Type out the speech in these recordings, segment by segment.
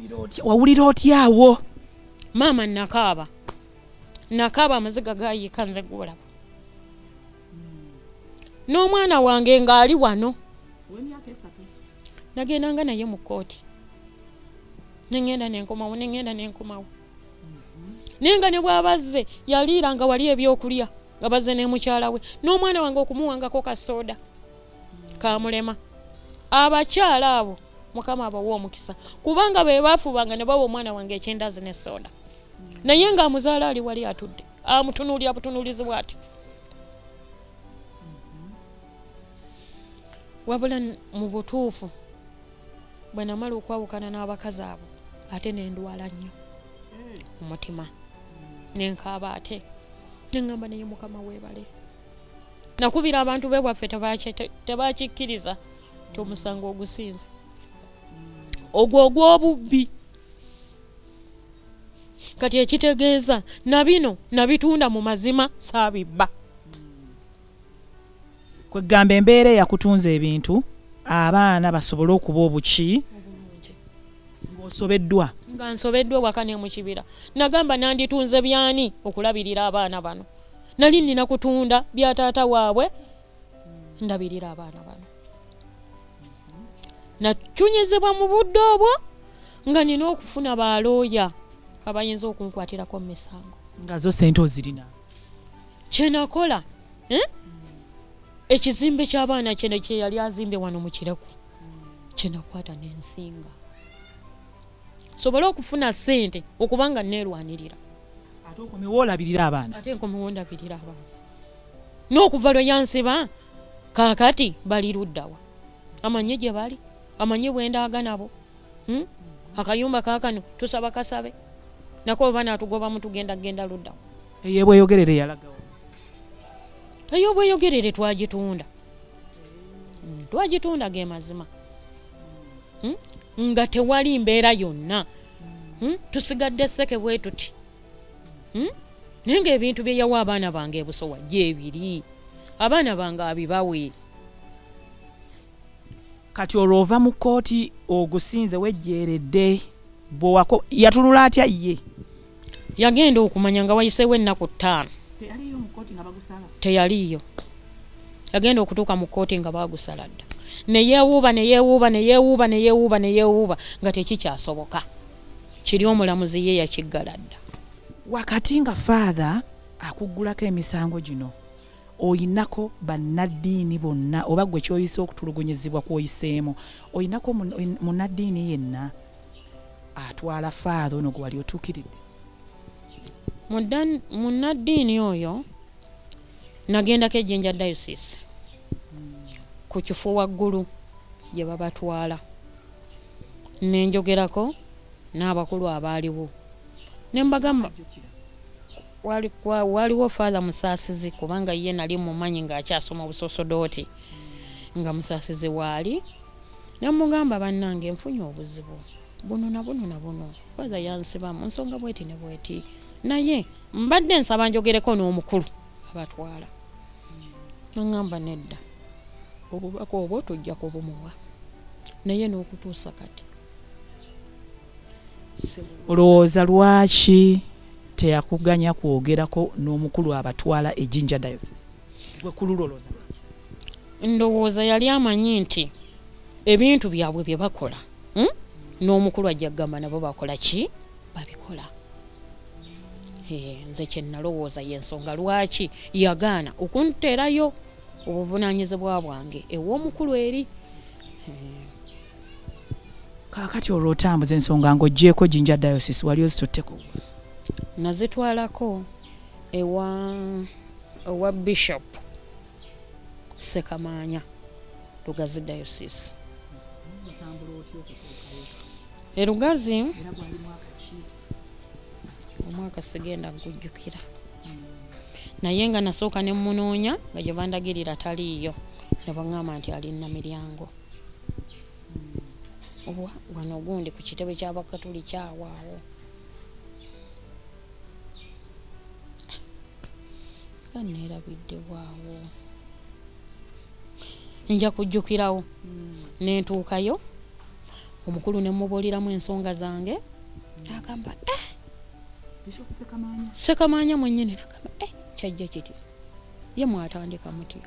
wawulira otyawo? Maama nakaaba amaziga gayiika nze golaba. N'omwana wange ng'ali wano. Nagendanga naye mu kkooti. Nengenda nenkomawo. Nenga ne bw'abazze yaliira nga wali ebyokulya nga bazze ne mukyala we. N'omwana wange okumuwangako kasooda kamulema. Abakyala abo Mukama abawa omukisa kubanga be baafubanga ne bawa omwana wange ekyendazi ne soda. Naye nga amuzaala ali wali atudde amutunuulira butunuulizibwa ati. Wabula mu butuufu bwe namala okwawukana n'abakazi abo ate ne ndwala nnyo umutima nenkaaba ate nengamba naye Mukama weebale. Nakubira abantu be bwaffe tebakikkiriza tomusango ogusinze ogwo ogw'obubbi. Kati ekitegeeza nabino nabitunda mu mazima saabibba. Kwegamba embeera yakutunza ebintu abaana basobole okuba obuki ng'osobeddwa. Nga nsobeddwa waka ne mu kibira. Nagamba nanditunze byani okulabirira abaana bano. Nali nina kutunda bya taata waabwe ndabirira abaana bano. Nachunyizibwa mu budde obwo nga nina okufuna balooya abayinza okunkwatirako mu misango. Nga zo sente ozirina. Kye nakola ekizimbe ky'abaana kye yali azimbe wano mu Kireku kye nakwata n'ensinga sobole okufuna sente okubanga neerwanirira. Ate okomewo olabirira abaana. Ate nkomewo ndabirira abaana. N'okuva lwe yansiba kaakati bali luddawa. Amanye gye bali. Amanye bwendaaga nabo. Akayumba kaakano tusaba kasabe. Nako baana atugoba mu tugenda luddawa. Eyebweyogerere yalagawo. Eyobweyogerere twagitunda. Twagitunda ge mazima. Nga tewali mbeera yonna. Tusigadde seke bwe tuti. Nenga ebintu bye yawa abaana bange ebusowa gyebiri. Abaana bange abibawe. Kati olwova mu kkooti ogusinze wejjeeredde bw'owako yatunula atya ye? Yagenda okumanya nga wayiseewo ennaku 5. Teyaliyo mu kkooti nga bagusala? Teyaliyo. Yagenda okutuuka mu kkooti nga baagusala dda. Neyeewuuba nga tekikyasoboka. Kiri omulamuzi ye yakiggala dda. Wakati nga Faaza akuggulako emisango gino oyinako bannaddiini bonna oba gwe kyoyise okutulugunyizibwa kwoyiseemu oyinako munnaddiini yenna atwala Faaza ono gwe wali otuukiridde? Munnaddiini oyo nagendako ejjinja diocese ku kifo waggulu gye babatwala nenjogerako n'abakulu abaaliwo nembagamba waliwo Faaza musaasizi kubanga ye nali mumanyi ng'akyasoma obusosodooti nga musaasizi waali nemugamba bannange nfunye obuzibu buno na buno Faaza yansibamu nsonga bweti ne bweti naye mbadde nsaba njogereko n'omukulu abatwala. Nangamba nedda obubaka obwo tujja kubumuwa naye n'okutuusa kati olowooza lwaki teyakuganya kwogerako n'omukulu abatwala ejjinja diocese gwe kululowooza? Ndowooza yali amanyi nti ebintu byabwe bye bakola n'omukulu ajja kugamba nabo bakola ki babikola. Nze kye nalowooza y'ensonga lwaki yagaana okunteerayo obuvunaanyizibwa bwange ew'omukulu eri. Kaakati olwo otambuza ensonga ng'oggyeko Jinja Diocese wali ozitutteko? Nazitwalako ewa Bishop Sekamaanya Lugazi Diocese. Erugazi omwaka sigenda nkujjukira naye nga nasooka ne munoonya nga gye bandagirira taliiyo ne baŋŋamba nti alina miryango wano gundi ku kitebe ky'abakatuli kyawaawo nga neerabidde waawo nja kujjukirawo nentuukayo omukulu ne mubuuliramu ensonga zange agamba Sekamaanya mwennyini agamba kyajja kiti ye mwatandika mutyo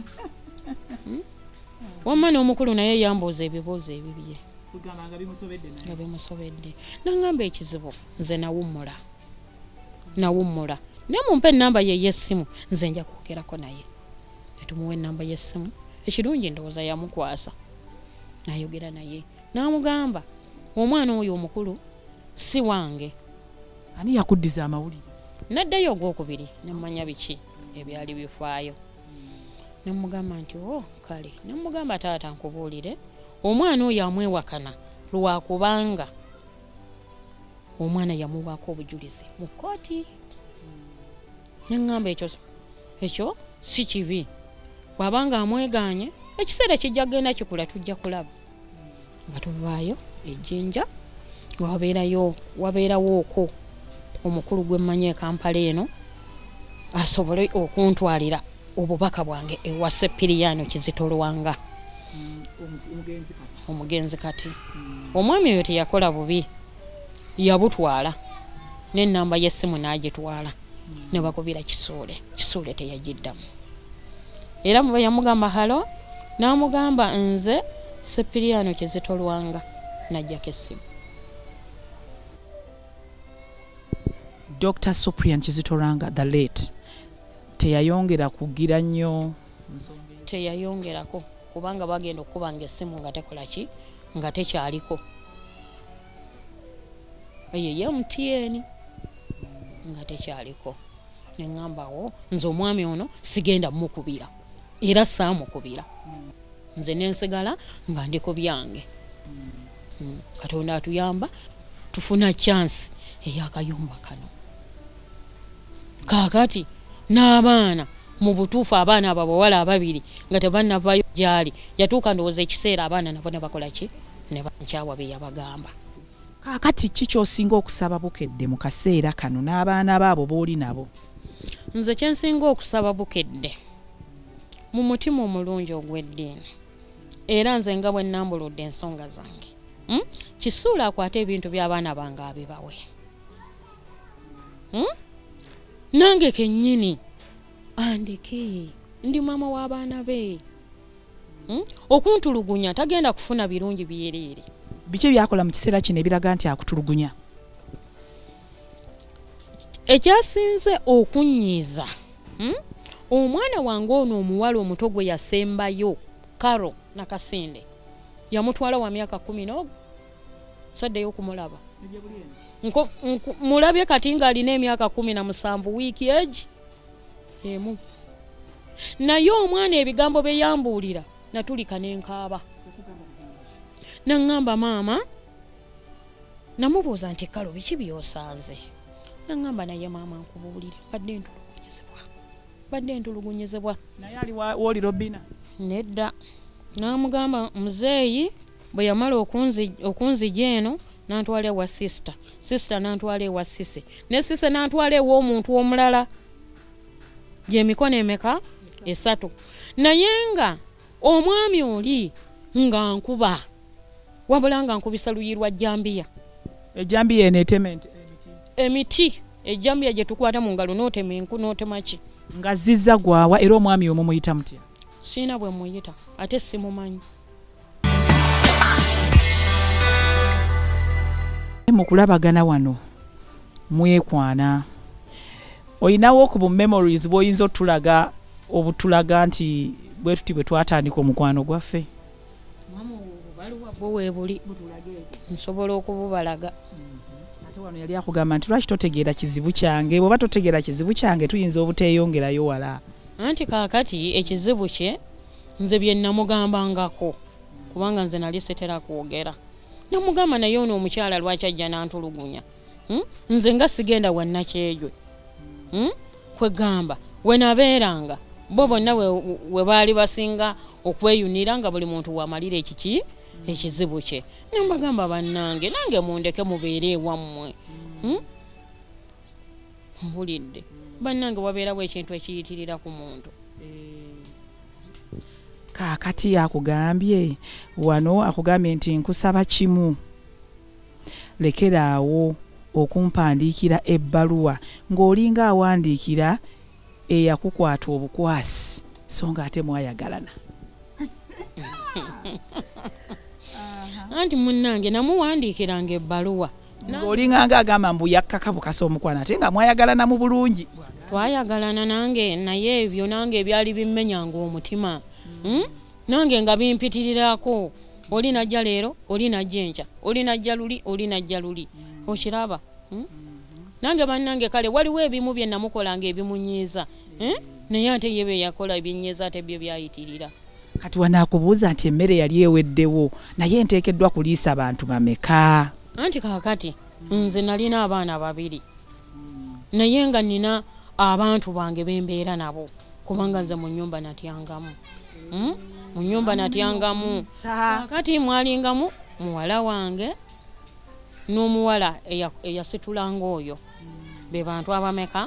wamma n'omukulu naye yambuuza ebibuuzo ebibye nga bimusobedde nangamba ekizibu nze nawummula ne mumpe ennamba ye y'essimu nze nja kwogerako naye netumuwa ennamba y'essimu ekirungi ndowooza yamukwasa nayogera naye n'amugamba omwana oyo omukulu si wange. Ani yakuddiza amawulire? Naddayo ogwokubiri nemmanya biki ebyali bifaayo nemugamba nti kale nemugamba taata nkubuulire omwana oyo amwewakana lwakubanga omwana yamubaako obujulizi mu kkooti. Neŋŋamba ekyo si kibi bw'abanga amwegaanye ekiseera kijja kgenda kikula tujja kulaba nga tuvaayo ejjinja wabeerawo okwo omukulu gwemmanye Kampala eno asobole okuntwalira obubaka bwange ewa Sepiriyano Kizitolwanga omugenzi kati. Omwami oyo teyakola bubi yabutwala n'ennamba y'essimu n'agitwala ne bakubira Kisuule teyagiddamu era bwe yamugamba halo n'amugamba nze Sepiriyano Kizitolwanga najjako essimu. Dr. Cyprian Kizitolwanga the late teyayongera kugira nnyo teyayongerako kubanga bagenda okubanga essimu nga tekola ki nga tekyaliko ye MTN nga tekyaliko. Neŋŋambawo nze omwami ono sigenda mukubira era saamukubira nze nensigala nga ndi ku byange. Katonda atuyamba tufuna chance ey'akayumba kano kaakati n'abaana mu butuufu abaana ababawala ababiri nga tebannavayo gyali yatuuka ndowooza ekiseera abaana nabo ne bakola ki ne bankyawa bye yabagamba. Kaakati ki ky'osinga okusaba Bukedde mu kaseera kano n'abaana baabo b'oli nabo? Nze kye nsinga okusaba Bukedde mu mutima omulungi ogw'eddiini era nze nga bwe nnambuludde ensonga zange Kisuule akwate ebintu by'abaana bange abibawe. Nange kennyini andeke ndi maama w'abaana be. Okuntulugunya tagenda kufuna birungi byereere. Biki byakola mu kiseera kino ebiraga nti akutulugunya? Ekyasinze okunyiiza omwana wange ono omuwala omuto gwe yasembayo Karo Nakasinde yamutwala wa myaka 10 saddeyo okumulaba mulabye kati nga alina emyaka 17 wiiki egi emu naye omwana ebigambo bye yambuulira natulika n'enkaaba naŋŋamba maama namubuuza nti Kalo biki byosanze naŋŋamba naye maama nkubuulire badde ntulugunyizibwa naye ali woli Robina nedda n'amugamba muzeeyi bwe yamala okunzija eno nantwala ewa sister nantwala ewa sise ne sise nantwala ewa omuntu omulala gy'emikono emeka 3 naye nga omwami oli nga nkuba wabula nga nkubisa luyirwa Jambiya ejambiya eno emiti ejambiya gye tukwata mu ngalo n'otema enku n'otema ki nga zizza gwawa era omwami omwo muyita mutya? Siina bwe muyita ate simumanyi. Mu kulabagana wano mwekwana oyinawo ku bu memories bw'oyinza otulaga obutulaga nti bwe tuti bwe twatandika omukwano gwaffe? Obubaluwa bwo weebuli nsobola okububalaga. Ate wano yali akugamba nti lwaki totegeera kizibu kyange bw'oba totegeera kizibu kyange tuyinza obuteeyongerayo wala. Anti kaakati ekizibu kye nze bye namugambangako kubanga nze nali setera kwogera. Namugamba naye ono omukyala lwaki ajja n'antulugunya nze nga sigenda wannakyejwe kwegamba we nabeeranga bo bonna we baali basinga okweyunira nga buli muntu wamalira ekiki ekizibu kye. Nembagamba bannange nange mundeke mubeere ewammwe mpulidde bannange wabeerawo ekintu ekiyitirira ku muntu. kaakati akugambye wano akugambye nti nkusaba kimu lekeraawo okumpandiikira ebbaluwa ng'olinga awandiikira eyakukwata obukwasi so nga ate mwayagalana. Anti munnange namuwandiikiranga ebbaluwa ng'olinganga agamba mbu yakkaka bukasa omukwana ate nga mwayagalana mu bulungi. Twayagalana nange naye ebyo nange ebyali bimmenyanga omutima. Nange nga bimpitirirako. Oli najja leero, oli najja enkya, oli najja luli, oli najja luli. Okiraba? Nange bannange kale waliwo ebimu bye namukolanga ebimunyiiza. Naye ate ye bye yakola ebinyiiza ate byo byayitirira. Kati wanaakubuuza nti emmere yali eweddewo naye nteekeddwa kuliisa bantu bameka? Anti kaakati nze nalina abaana 2 naye nga nina abantu bange bembeera nabo kubanga nze mu nnyumba natyangamu. Mu nnyumba natyangamu. Kaakati mwalingamu muwala wange n'omuwala eyasitulanga oyo. Be bantu abameka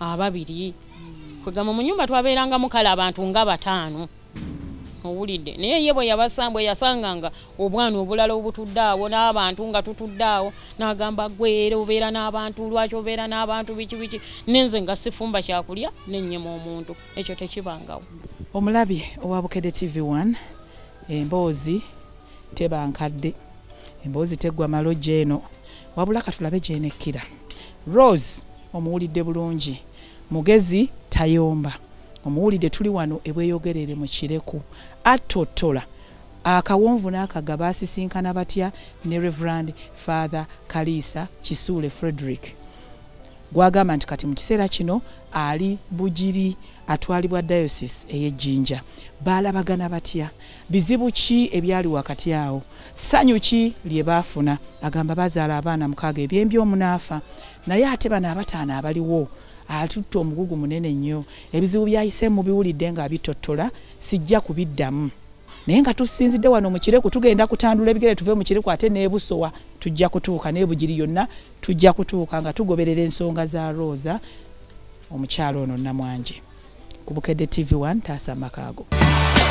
2. Kwegamba mu nnyumba twabeerangamu kale abantu nga 5. Owulidde naye ye bwe yabasambwe yasanganga obwana obulala obutudde awo n'abantu nga tutudde awo n'agamba gwe obeera n'abantu lwaki obeera n'abantu biki nenze nga sifumba kyakulya nennyema omuntu ekyo tekibangawo. Omulabi owa Bukedde TV1 emboozi tebankadde emboozi teggwa malojja eno wabula katulabe gyenekkira. Rose omuwulidde bulungi mugezi tayomba omuwulidde tuli wano ebweyogerere mu kireku attotola akawonvu n'akaga baasisinkana batya ne Reverend Father Kkalira Kisuule Frederick gwagamba nti kati mu kiseera kino ali Bugiri atwalibwa diocese ey'Ejjinja. Baalabagana batya? Bizibu ki ebyali wakati awo? Ssanyu ki lye baafuna? Agamba bazaala abaana 6 ebyembi omunaafa naye ate bano abataano abaliwo atutte omugugu munene nnyo. Ebizibu byayise mu biwulidde nga bitottola sijja kubiddamu. Naye nga tusinzidde wano mu kireku tugenda kutandula ebigere tuve mu kireku ate n'ebusowa tujja kutuuka n'ebugiri yonna tujja kutuuka nga tugoberera ensonga za Rosa omukyala ono Namwanje. Ku Bukedde TV1 Taasa Amakaago.